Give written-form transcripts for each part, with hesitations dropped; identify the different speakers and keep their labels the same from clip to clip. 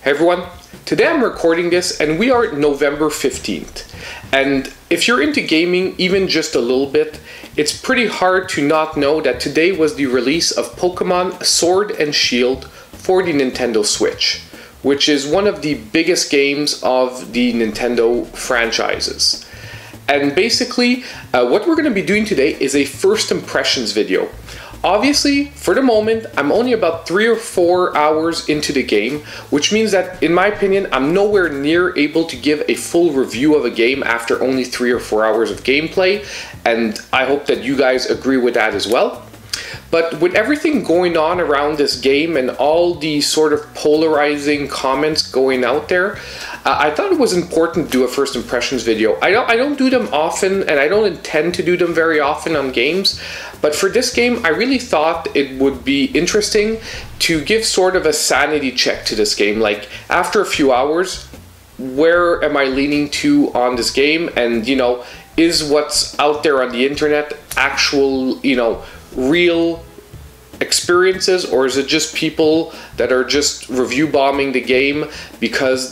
Speaker 1: Hey everyone, today I'm recording this and we are November 15th. And if you're into gaming even just a little bit, it's pretty hard to not know that today was the release of Pokemon Sword and Shield for the Nintendo Switch, which is one of the biggest games of the Nintendo franchises. And basically, what we're going to be doing today is a first impressions video. Obviously, for the moment, I'm only about 3 or 4 hours into the game, which means that, in my opinion, I'm nowhere near able to give a full review of a game after only 3 or 4 hours of gameplay, and I hope that you guys agree with that as well. But with everything going on around this game and all the sort of polarizing comments going out there, I thought it was important to do a first impressions video. I don't do them often, and I don't intend to do them very often on games, but for this game I really thought it would be interesting to give sort of a sanity check to this game. Like, after a few hours, where am I leaning to on this game? And, you know, is what's out there on the internet actual, you know, real experiences, or is it just people that are just review bombing the game because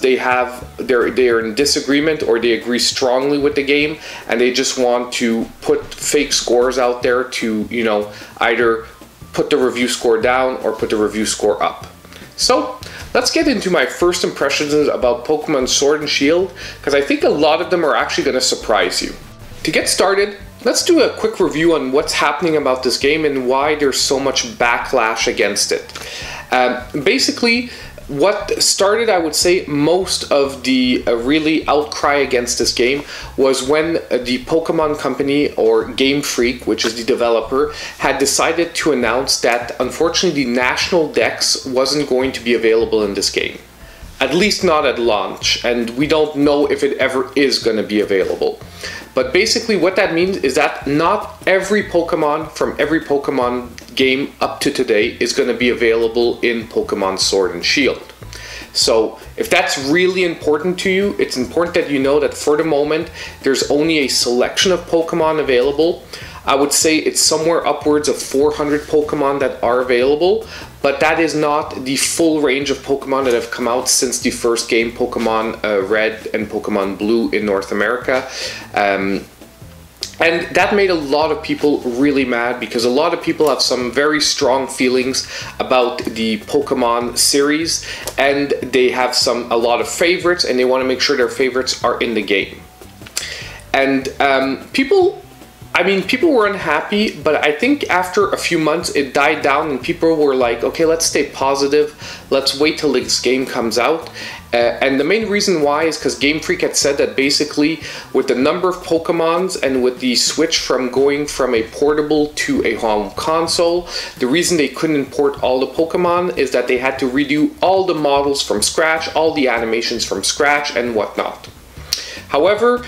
Speaker 1: they're in disagreement or they agree strongly with the game and they just want to put fake scores out there to, you know, either put the review score down or put the review score up. So let's get into my first impressions about Pokemon Sword and Shield, because I think a lot of them are actually going to surprise you. To get started, let's do a quick review on what's happening about this game and why there's so much backlash against it. Basically, what started, I would say, most of the really outcry against this game was when the Pokemon Company, or Game Freak, which is the developer, had decided to announce that unfortunately the National Dex wasn't going to be available in this game. At least not at launch, and we don't know if it ever is going to be available. But basically what that means is that not every Pokemon from every Pokemon game up to today is going to be available in Pokemon Sword and Shield. So if that's really important to you, it's important that you know that for the moment there's only a selection of Pokemon available. I would say it's somewhere upwards of 400 Pokemon that are available, but that is not the full range of Pokemon that have come out since the first game, Pokemon Red and Pokemon Blue in North America. And that made a lot of people really mad, because a lot of people have some very strong feelings about the Pokemon series, and they have a lot of favorites, and they want to make sure their favorites are in the game. And people were unhappy, but I think after a few months it died down and people were like, okay, let's stay positive, let's wait till this game comes out. And the main reason why is because Game Freak had said that basically with the number of Pokemons and with the switch from going from a portable to a home console, the reason they couldn't import all the Pokemon is that they had to redo all the models from scratch, all the animations from scratch and whatnot. However,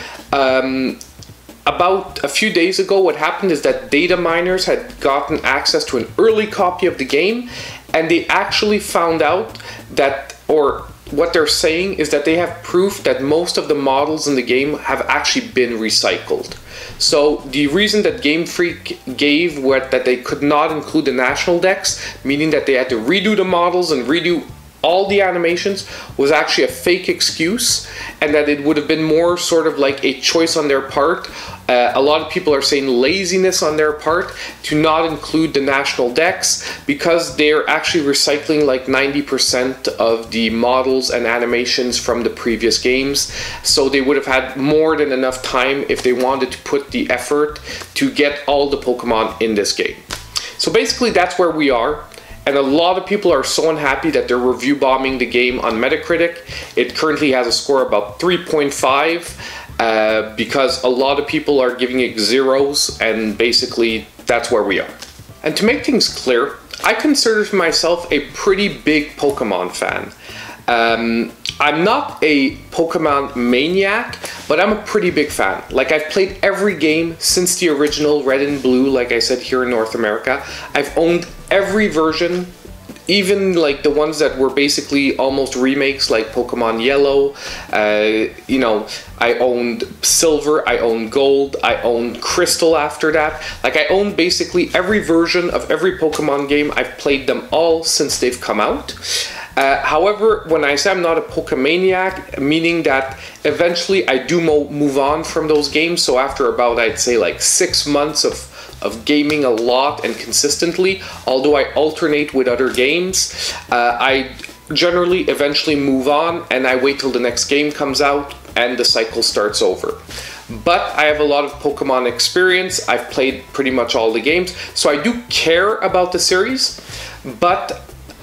Speaker 1: about a few days ago, what happened is that data miners had gotten access to an early copy of the game, and they actually found out that, or what they're saying is that they have proof that most of the models in the game have actually been recycled. So the reason that Game Freak gave that they could not include the National Dex, meaning that they had to redo the models and redo all the animations, was actually a fake excuse, and that it would have been more sort of like a choice on their part. A lot of people are saying laziness on their part to not include the National Dex, because they're actually recycling like 90% of the models and animations from the previous games. So they would have had more than enough time if they wanted to put the effort to get all the Pokemon in this game. So basically that's where we are. And a lot of people are so unhappy that they're review bombing the game on Metacritic. It currently has a score about 3.5 because a lot of people are giving it zeros, and basically that's where we are. And to make things clear, I consider myself a pretty big Pokemon fan. I'm not a Pokemon maniac, but I'm a pretty big fan. Like, I've played every game since the original Red and Blue, like I said, here in North America. I've owned every version, even like the ones that were basically almost remakes, like Pokemon Yellow. You know, I owned Silver, I owned Gold, I owned Crystal after that. Like, I owned basically every version of every Pokemon game. I've played them all since they've come out. However, when I say I'm not a Pokemaniac, meaning that eventually I do move on from those games. So after about, I'd say like 6 months of gaming a lot and consistently, although I alternate with other games, I generally eventually move on and I wait till the next game comes out and the cycle starts over. But I have a lot of Pokemon experience. I've played pretty much all the games, so I do care about the series, but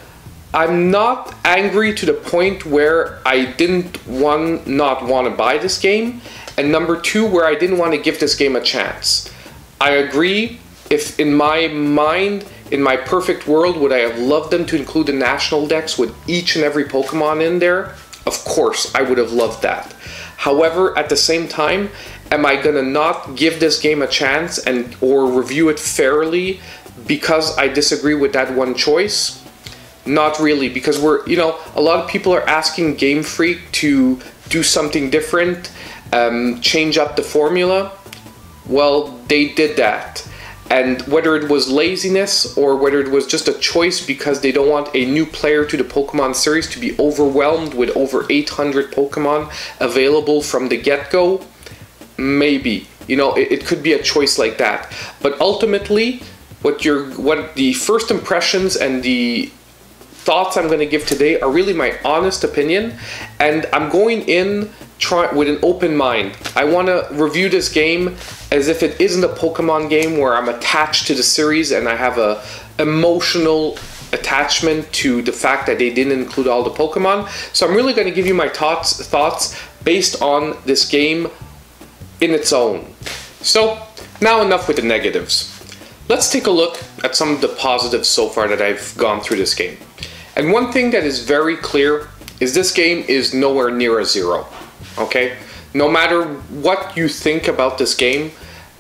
Speaker 1: I'm not angry to the point where I didn't not want to buy this game, and number two, where I didn't want to give this game a chance. I agree, if in my mind, in my perfect world, would I have loved them to include the national dex with each and every Pokemon in there? Of course, I would have loved that. However, at the same time, am I gonna not give this game a chance or review it fairly because I disagree with that one choice? Not really, because a lot of people are asking Game Freak to do something different, change up the formula. Well, they did that. And whether it was laziness or whether it was just a choice because they don't want a new player to the Pokemon series to be overwhelmed with over 800 Pokemon available from the get-go, maybe. It could be a choice like that. But ultimately, what the first impressions and the thoughts I'm going to give today are really my honest opinion, and I'm going in with an open mind. I want to review this game as if it isn't a Pokemon game where I'm attached to the series and I have a emotional attachment to the fact that they didn't include all the Pokemon. So I'm really going to give you my thoughts based on this game in its own. So now enough with the negatives. Let's take a look at some of the positives so far that I've gone through this game. And one thing that is very clear is this game is nowhere near a 0. Okay? No matter what you think about this game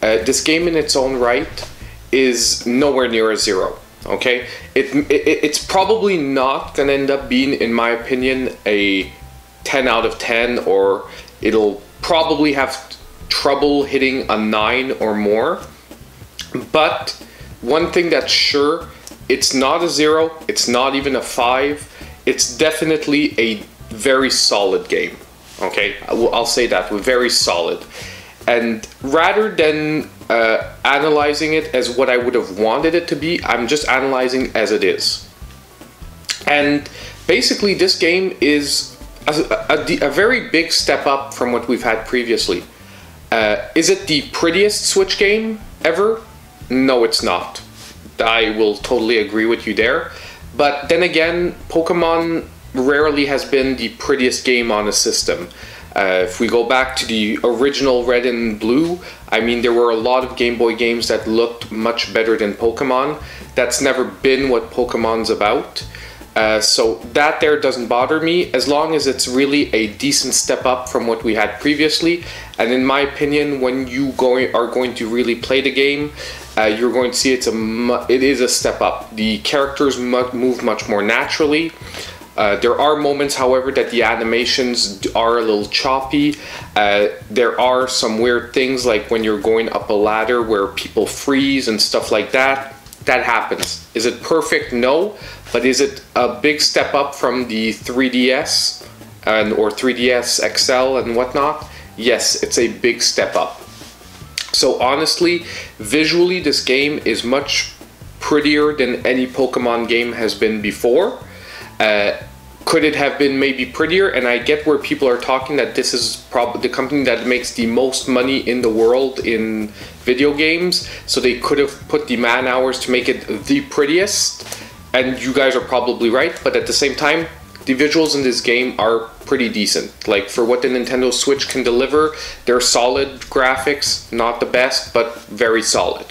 Speaker 1: in its own right is nowhere near a 0. Okay? It's probably not going to end up being, in my opinion, a 10 out of 10, or it'll probably have trouble hitting a 9 or more. But one thing that's sure, it's not a 0, it's not even a 5, it's definitely a very solid game. Okay, I'll say that, very solid. And rather than analyzing it as what I would have wanted it to be, I'm just analyzing as it is. And basically this game is a very big step up from what we've had previously. Is it the prettiest Switch game ever? No, it's not. I will totally agree with you there. But then again, Pokemon rarely has been the prettiest game on a system. If we go back to the original Red and Blue, I mean, there were a lot of Game Boy games that looked much better than Pokemon. That's never been what Pokemon's about. So that there doesn't bother me, as long as it's really a decent step up from what we had previously. And in my opinion, when you are going to really play the game, you're going to see it is a step up. The characters move much more naturally. There are moments, however, that the animations are a little choppy. There are some weird things, like when you're going up a ladder where people freeze and stuff like that. That happens. Is it perfect? No. But is it a big step up from the 3DS or 3DS XL and whatnot? Yes, it's a big step up. So honestly, visually, this game is much prettier than any Pokemon game has been before. Could it have been maybe prettier? And I get where people are talking that this is probably the company that makes the most money in the world in video games, so they could have put the man hours to make it the prettiest, and you guys are probably right. But at the same time, the visuals in this game are pretty decent. Like, for what the Nintendo Switch can deliver, they're solid graphics, not the best, but very solid.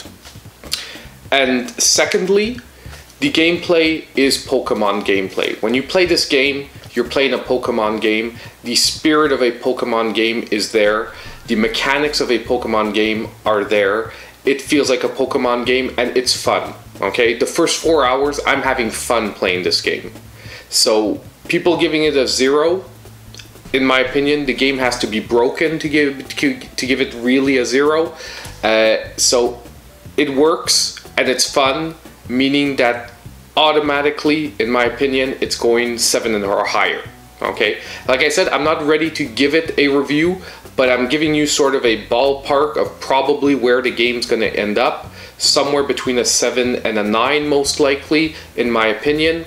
Speaker 1: And secondly, the gameplay is Pokemon gameplay. When you play this game, you're playing a Pokemon game. The spirit of a Pokemon game is there. The mechanics of a Pokemon game are there. It feels like a Pokemon game, and it's fun. Okay, the first 4 hours, I'm having fun playing this game. So people giving it a 0, in my opinion, the game has to be broken to give it really a 0. So it works and it's fun, meaning that automatically, in my opinion, it's going 7 or higher. Okay, like I said, I'm not ready to give it a review, but I'm giving you sort of a ballpark of probably where the game's going to end up, somewhere between a 7 and a 9 most likely, in my opinion.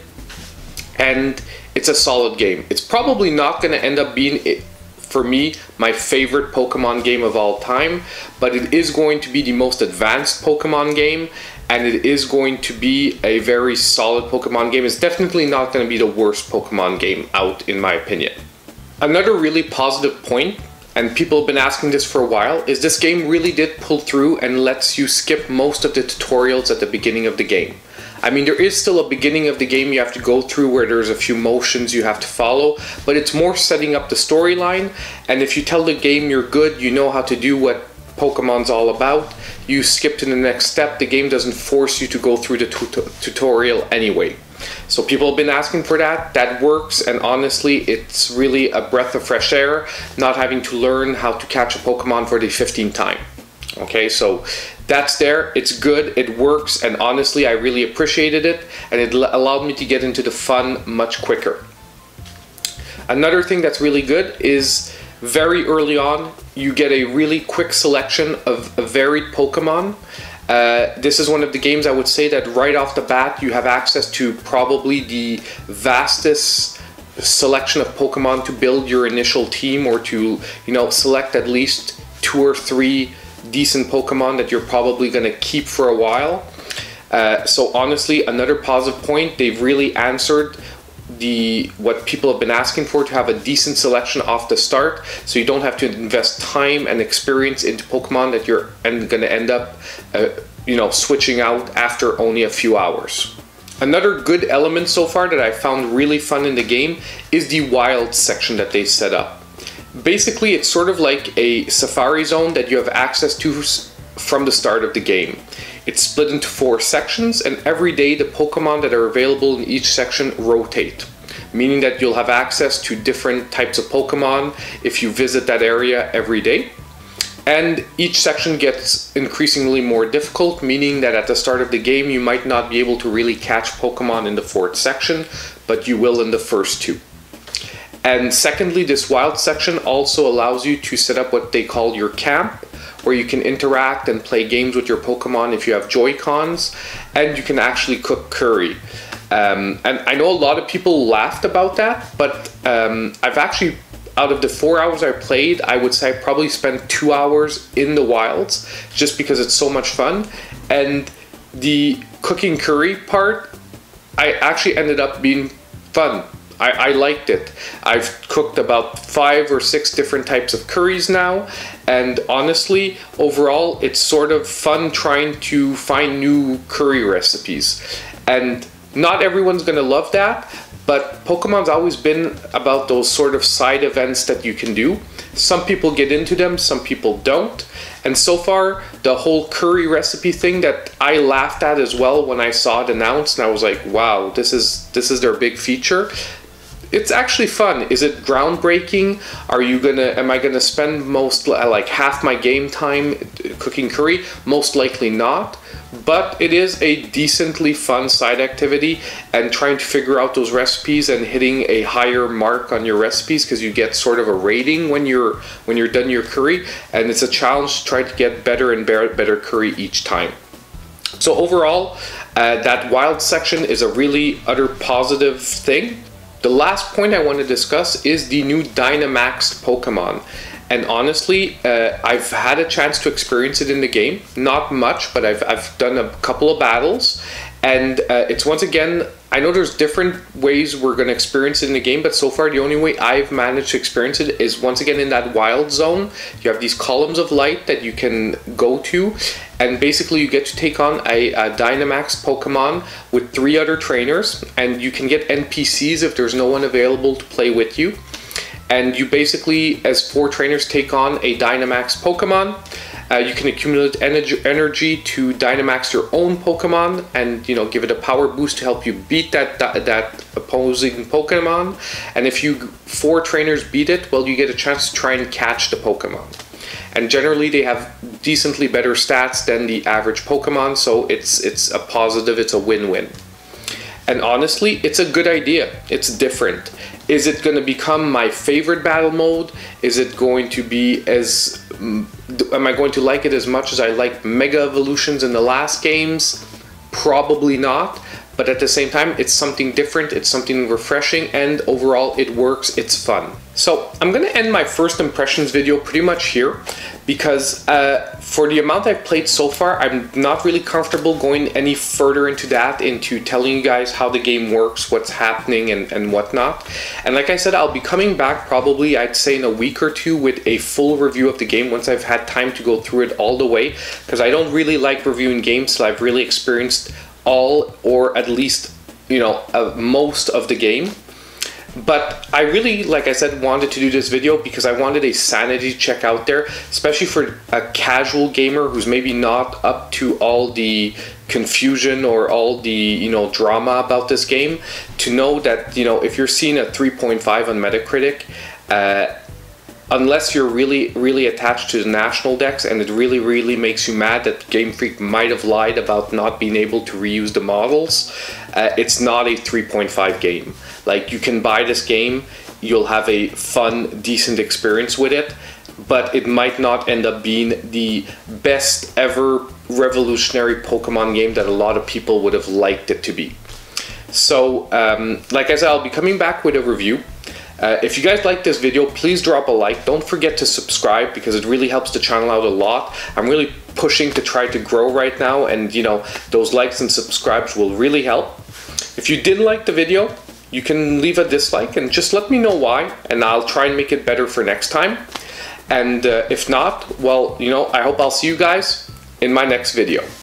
Speaker 1: And it's a solid game. It's probably not going to end up being, for me, my favorite Pokemon game of all time, but it is going to be the most advanced Pokemon game, and it is going to be a very solid Pokemon game. It's definitely not going to be the worst Pokemon game out, in my opinion. Another really positive point, and people have been asking this for a while, is this game really did pull through and lets you skip most of the tutorials at the beginning of the game. I mean, there is still a beginning of the game you have to go through where there's a few motions you have to follow, but it's more setting up the storyline, and if you tell the game you're good, you know how to do what Pokemon's all about, you skip to the next step. The game doesn't force you to go through the tutorial anyway. So people have been asking for that. That works, and honestly, it's really a breath of fresh air, not having to learn how to catch a Pokemon for the 15th time. Okay, so that's there, it's good, it works, and honestly, I really appreciated it, and it allowed me to get into the fun much quicker. Another thing that's really good is very early on, you get a really quick selection of varied Pokemon. This is one of the games I would say that right off the bat, you have access to probably the vastest selection of Pokemon to build your initial team, or to, you know, select at least 2 or 3 decent Pokemon that you're probably going to keep for a while. So honestly, another positive point, they've really answered what people have been asking for, to have a decent selection off the start, so you don't have to invest time and experience into Pokemon that you're going to end up you know, switching out after only a few hours. Another good element so far that I found really fun in the game is the wild section that they set up. Basically, it's sort of like a safari zone that you have access to from the start of the game. It's split into 4 sections, and every day the Pokemon that are available in each section rotate, meaning that you'll have access to different types of Pokemon if you visit that area every day. And each section gets increasingly more difficult, meaning that at the start of the game you might not be able to really catch Pokemon in the 4th section, but you will in the first 2. And secondly, this wild section also allows you to set up what they call your camp, where you can interact and play games with your Pokemon if you have Joy-Cons, and you can actually cook curry. And I know a lot of people laughed about that, but I've actually, out of the 4 hours I played, I would say I probably spent 2 hours in the wilds, just because it's so much fun. And the cooking curry part, I actually ended up being fun. I liked it. I've cooked about 5 or 6 different types of curries now, and honestly, overall, it's sort of fun trying to find new curry recipes. And not everyone's gonna love that, but Pokemon's always been about those sort of side events that you can do. Some people get into them, some people don't. And so far, the whole curry recipe thing that I laughed at as well when I saw it announced, and I was like, wow, this is their big feature. It's actually fun. Is it groundbreaking? Am I gonna spend like half my game time cooking curry? Most likely not. But it is a decently fun side activity, and trying to figure out those recipes and hitting a higher mark on your recipes, because you get sort of a rating when you're done your curry, and it's a challenge to try to get better and better curry each time. So overall, that wild section is a really utter positive thing. The last point I want to discuss is the new Dynamaxed Pokemon. And honestly, I've had a chance to experience it in the game. Not much, but I've done a couple of battles. And it's once again, I know there's different ways we're going to experience it in the game, but so far the only way I've managed to experience it is once again in that wild zone. You have these columns of light that you can go to, and basically you get to take on a Dynamax Pokemon with 3 other trainers, and you can get NPCs if there's no one available to play with you. And you basically, as 4 trainers, take on a Dynamax Pokemon. You can accumulate energy to Dynamax your own Pokemon, and give it a power boost to help you beat that opposing Pokemon. And if 4 trainers beat it, well, you get a chance to try and catch the Pokemon. And generally, they have decently better stats than the average Pokemon, so it's a positive, it's a win-win. And honestly, it's a good idea. It's different. Is it going to become my favorite battle mode? Is it going to be as... am I going to like it as much as I like Mega Evolutions in the last games? Probably not. But at the same time, it's something different, it's something refreshing, and overall it works, it's fun. So I'm going to end my first impressions video pretty much here, because for the amount I've played so far, I'm not really comfortable going any further into that, into telling you guys how the game works, what's happening, and whatnot. And like I said, I'll be coming back probably, I'd say in a week or two, with a full review of the game once I've had time to go through it all the way, because I don't really like reviewing games till I've really experienced all, or at least, you know, most of the game. But I really, like I said, wanted to do this video because I wanted a sanity check out there, especially for a casual gamer who's maybe not up to all the confusion or all the, you know, drama about this game, to know that, you know, if you're seeing a 3.5 on Metacritic, unless you're really attached to the national decks and it really makes you mad that Game Freak might have lied about not being able to reuse the models, it's not a 3.5 game. Like, you can buy this game, you'll have a fun, decent experience with it, but it might not end up being the best ever revolutionary Pokemon game that a lot of people would have liked it to be. So, like I said, I'll be coming back with a review. If you guys like this video, please drop a like. Don't forget to subscribe because it really helps the channel out a lot. I'm really pushing to try to grow right now, and you know, those likes and subscribes will really help. If you didn't like the video, you can leave a dislike and just let me know why, and I'll try and make it better for next time. And if not, well, you know, I hope I'll see you guys in my next video.